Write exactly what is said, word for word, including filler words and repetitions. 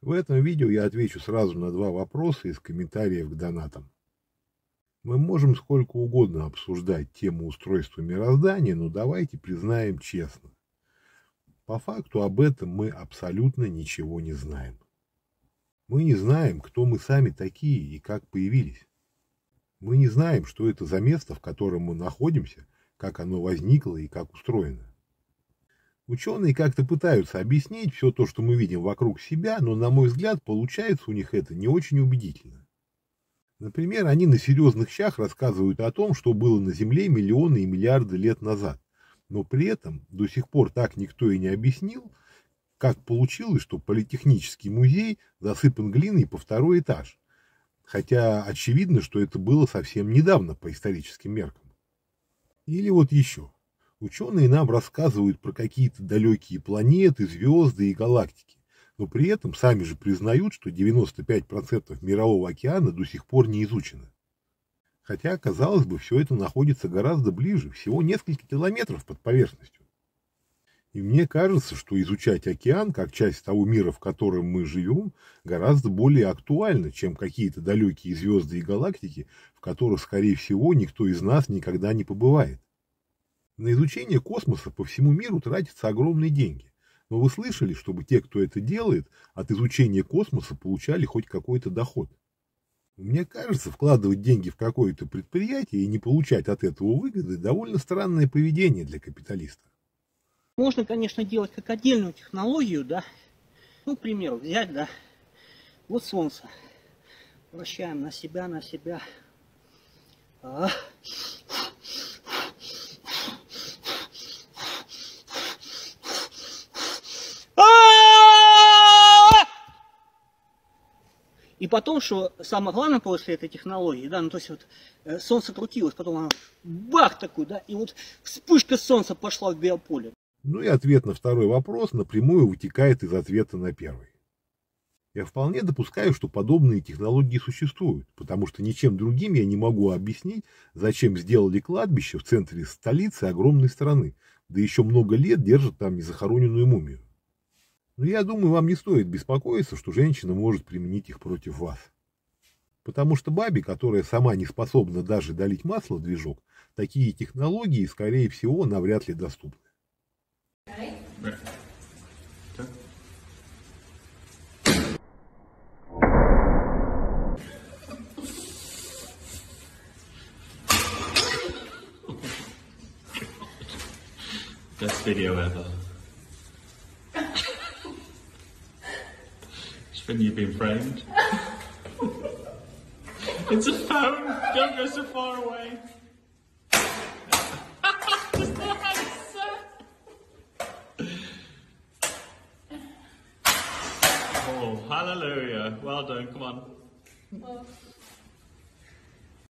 В этом видео я отвечу сразу на два вопроса из комментариев к донатам. Мы можем сколько угодно обсуждать тему устройства мироздания, но давайте признаем честно. По факту об этом мы абсолютно ничего не знаем. Мы не знаем, кто мы сами такие и как появились. Мы не знаем, что это за место, в котором мы находимся, как оно возникло и как устроено. Ученые как-то пытаются объяснить все то, что мы видим вокруг себя, но, на мой взгляд, получается у них это не очень убедительно. Например, они на серьезных щах рассказывают о том, что было на Земле миллионы и миллиарды лет назад, но при этом до сих пор так никто и не объяснил, как получилось, что Политехнический музей засыпан глиной по второй этаж, хотя очевидно, что это было совсем недавно по историческим меркам. Или вот еще. Ученые нам рассказывают про какие-то далекие планеты, звезды и галактики, но при этом сами же признают, что девяносто пять процентов мирового океана до сих пор не изучено. Хотя, казалось бы, все это находится гораздо ближе, всего несколько километров под поверхностью. И мне кажется, что изучать океан, как часть того мира, в котором мы живем, гораздо более актуально, чем какие-то далекие звезды и галактики, в которых, скорее всего, никто из нас никогда не побывает. На изучение космоса по всему миру тратятся огромные деньги. Но вы слышали, чтобы те, кто это делает, от изучения космоса получали хоть какой-то доход? Мне кажется, вкладывать деньги в какое-то предприятие и не получать от этого выгоды довольно странное поведение для капиталиста. Можно, конечно, делать как отдельную технологию, да. Ну, к примеру, взять, да, вот Солнце. Вращаем на себя, на себя. А. И потом, что самое главное после этой технологии, да, ну то есть вот э, солнце крутилось, потом оно бах такой, да, и вот вспышка солнца пошла в биополе. Ну и ответ на второй вопрос напрямую вытекает из ответа на первый. Я вполне допускаю, что подобные технологии существуют, потому что ничем другим я не могу объяснить, зачем сделали кладбище в центре столицы огромной страны, да еще много лет держат там незахороненную мумию. Но я думаю, вам не стоит беспокоиться, что женщина может применить их против вас. Потому что бабе, которая сама не способна даже долить масло в движок, такие технологии, скорее всего, навряд ли доступны. Best video ever. When you've been framed. It's a phone. Don't go so far away. Oh, hallelujah. Well done. Come on. Well.